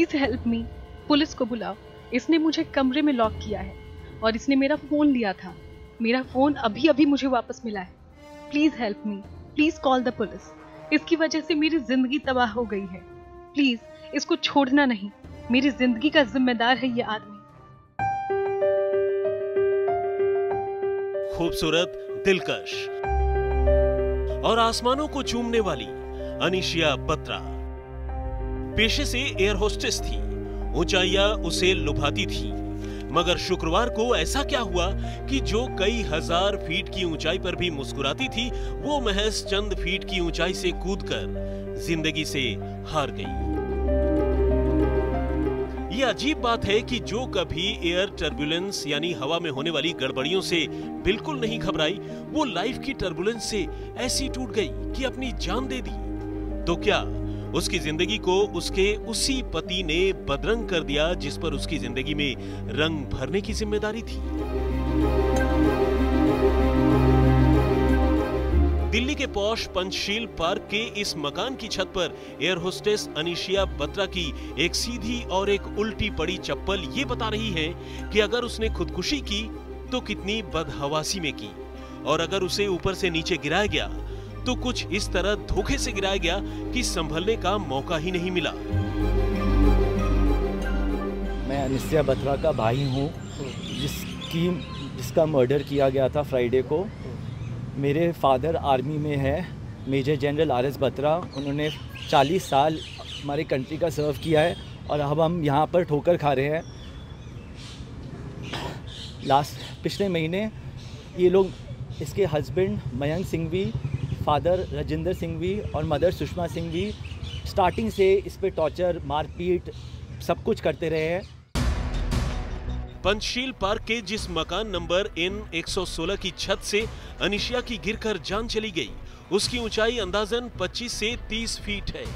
Please help me, police को बुलाओ। इसने मुझे कमरे में लॉक किया है और इसने मेरा फोन लिया था। मेरा फोन अभी अभी मुझे वापस मिला है। Please help me, please call the police. इसकी वजह से मेरी जिंदगी तबाह हो गई है। प्लीज इसको छोड़ना नहीं, मेरी जिंदगी का जिम्मेदार है ये आदमी। खूबसूरत, दिलकश और आसमानों को चूमने वाली अनीशिया बत्रा पेशे से एयर होस्टेस थी। ऊंचाइयां उसे लुभाती थी, मगर शुक्रवार को ऐसा क्या हुआ कि जो कई हजार फीट की ऊंचाई पर भी मुस्कुराती थी, वो महज चंद फीट की ऊंचाई से कूदकर जिंदगी से हार गई। ये अजीब बात है कि जो कभी एयर टर्बुलेंस यानी हवा में होने वाली गड़बड़ियों से बिल्कुल नहीं घबराई, वो लाइफ की टर्बुलेंस से ऐसी टूट गई कि अपनी जान दे दी। तो क्या उसकी जिंदगी को उसके उसी पति ने बदरंग कर दिया जिस पर उसकी जिंदगी में रंग भरने की जिम्मेदारी थी? दिल्ली के पॉश पंचशील पार्क के इस मकान की छत पर एयर होस्टेस अनीशिया बत्रा की एक सीधी और एक उल्टी पड़ी चप्पल ये बता रही है कि अगर उसने खुदकुशी की तो कितनी बदहवासी में की, और अगर उसे ऊपर से नीचे गिराया गया तो कुछ इस तरह धोखे से गिराया गया कि संभलने का मौका ही नहीं मिला। मैं अनीशिया बत्रा का भाई हूँ, जिसका मर्डर किया गया था फ्राइडे को। मेरे फादर आर्मी में है, मेजर जनरल आर.एस. बत्रा। उन्होंने 40 साल हमारे कंट्री का सर्व किया है और अब हम यहाँ पर ठोकर खा रहे हैं। पिछले महीने ये लोग, इसके हस्बैंड मयंक सिंघवी, फादर राजेंद्र सिंघवी और मदर सुषमा सिंघवी स्टार्टिंग से इस पे टॉर्चर, मारपीट सब कुछ करते रहे हैं। पंचशील पार्क के जिस मकान नंबर N116 की छत से अनीशिया की गिरकर जान चली गई, उसकी ऊंचाई अंदाजन 25 से 30 फीट है।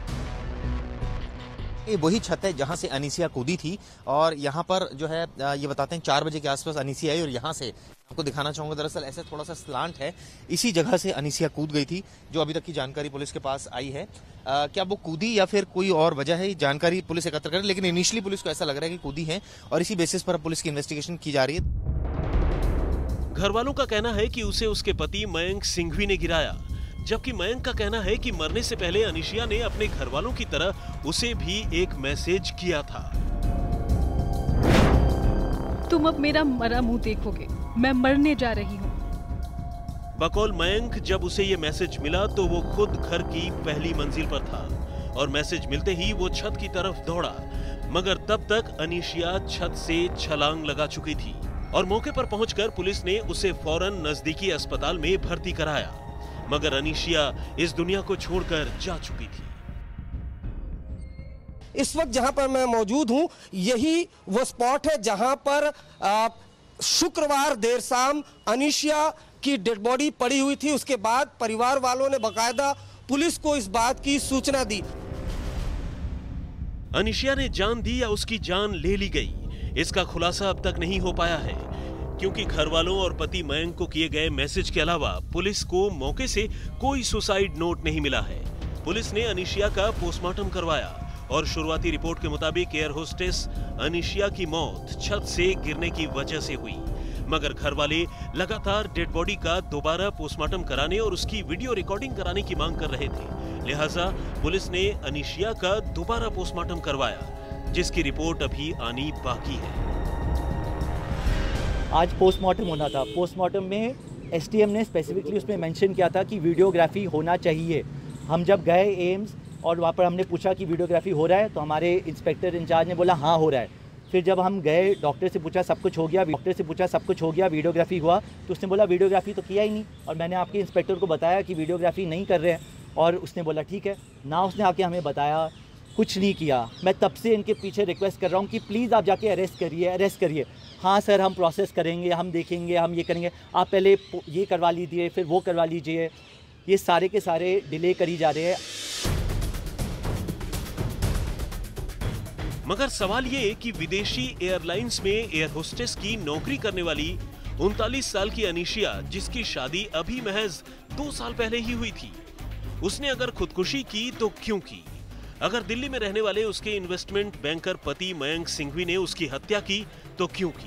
ये वही छत है जहां से अनीशिया कूदी थी, और यहाँ पर जो है ये बताते हैं 4 बजे के आसपास अनीशिया आई, और यहाँ से आपको दिखाना चाहूंगा, दरअसल ऐसे थोड़ा सा स्लांट है, इसी जगह से अनीशिया कूद गई थी, जो अभी तक की जानकारी पुलिस के पास आई है। क्या वो कूदी या फिर कोई और वजह है, जानकारी पुलिस एकत्र कर रही है, लेकिन इनिशियली पुलिस को ऐसा लग रहा है कि कूदी है, और इसी बेसिस पर पुलिस की इन्वेस्टिगेशन की जा रही है। घर वालों का कहना है कि उसे उसके पति मयंक सिंघवी ने गिराया, जबकि मयंक का कहना है कि मरने से पहले अनीशिया ने अपने घर वालों की तरह उसे भी एक मैसेज किया था। तुम अब मेरा मरा मुंह देखोगे, मैं मरने जा रही हूँ। बकौल मयंक, जब उसे ये मैसेज मिला तो वो खुद घर की पहली मंजिल पर था, और मैसेज मिलते ही वो छत की तरफ दौड़ा, मगर तब तक अनीशिया छत से छलांग लगा चुकी थी, और मौके पर पहुंचकर पुलिस ने उसे फौरन नजदीकी अस्पताल में भर्ती कराया, मगर अनीशिया इस दुनिया को छोड़कर जा चुकी थी। इस वक्त जहां पर मैं मौजूद हूं, यही वो स्पॉट है जहां पर शुक्रवार देर शाम अनीशिया की डेड बॉडी पड़ी हुई थी। उसके बाद परिवार वालों ने बकायदा पुलिस को इस बात की सूचना दी। अनीशिया ने जान दी या उसकी जान ले ली गई, इसका खुलासा अब तक नहीं हो पाया है, क्योंकि घर वालों और पति मयंक को किए गए मैसेज के अलावा पुलिस को मौके से कोई सुसाइड नोट नहीं मिला है। पुलिस ने अनीशिया का पोस्टमार्टम करवाया, और शुरुआती रिपोर्ट के मुताबिक एयर होस्टेस अनीशिया की मौत छत से गिरने की वजह से हुई, मगर घर वाले लगातार डेड बॉडी का दोबारा पोस्टमार्टम कराने और उसकी वीडियो रिकॉर्डिंग कराने की मांग कर रहे थे। लिहाजा पुलिस ने अनीशिया का दोबारा पोस्टमार्टम करवाया, जिसकी रिपोर्ट अभी आनी बाकी है। आज पोस्टमार्टम होना था। पोस्टमार्टम में एसटीएम ने स्पेसिफिकली उसमें मेंशन किया था कि वीडियोग्राफी होना चाहिए। हम जब गए एम्स और वहाँ पर हमने पूछा कि वीडियोग्राफी हो रहा है, तो हमारे इंस्पेक्टर इंचार्ज ने बोला हाँ हो रहा है। फिर जब हम गए, डॉक्टर से पूछा सब कुछ हो गया, वीडियोग्राफी हुआ, तो उसने बोला वीडियोग्राफी तो किया ही नहीं, और मैंने आपके इंस्पेक्टर को बताया कि वीडियोग्राफी नहीं कर रहे हैं, और उसने बोला ठीक है ना। उसने आके हमें बताया कुछ नहीं किया। मैं तब से इनके पीछे रिक्वेस्ट कर रहा हूँ कि प्लीज़ आप जाके अरेस्ट करिए। हाँ सर, हम प्रोसेस करेंगे, हम देखेंगे, हम ये करेंगे, आप पहले ये करवा लीजिए, फिर वो करवा लीजिए। ये सारे के सारे डिले करी जा रहे हैं। मगर सवाल ये कि विदेशी एयरलाइंस में एयर होस्टेस की नौकरी करने वाली 39 साल की अनीशिया, जिसकी शादी अभी महज 2 साल पहले ही हुई थी, उसने अगर खुदकुशी की तो क्यों की? अगर दिल्ली में रहने वाले उसके इन्वेस्टमेंट बैंकर पति मयंक सिंघवी ने उसकी हत्या की तो क्यों की?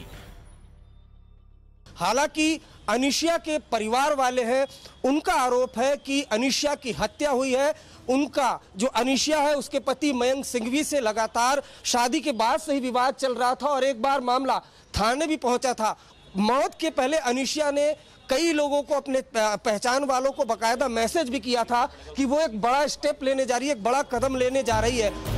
हालांकि अनिशिया के परिवार वाले हैं, उनका आरोप है कि अनिशिया की हत्या हुई है। उनका जो अनिशिया है उसके पति मयंक सिंघवी से लगातार शादी के बाद से ही विवाद चल रहा था और एक बार मामला थाने भी पहुंचा था। मौत के पहले अनिशिया ने कई लोगों को, अपने पहचान वालों को बाकायदा मैसेज भी किया था कि वो एक बड़ा स्टेप लेने जा रही है, एक बड़ा कदम लेने जा रही है।